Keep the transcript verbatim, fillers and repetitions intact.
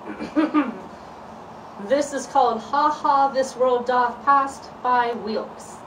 This is called Ha Ha This World Doth Past by Wilkes.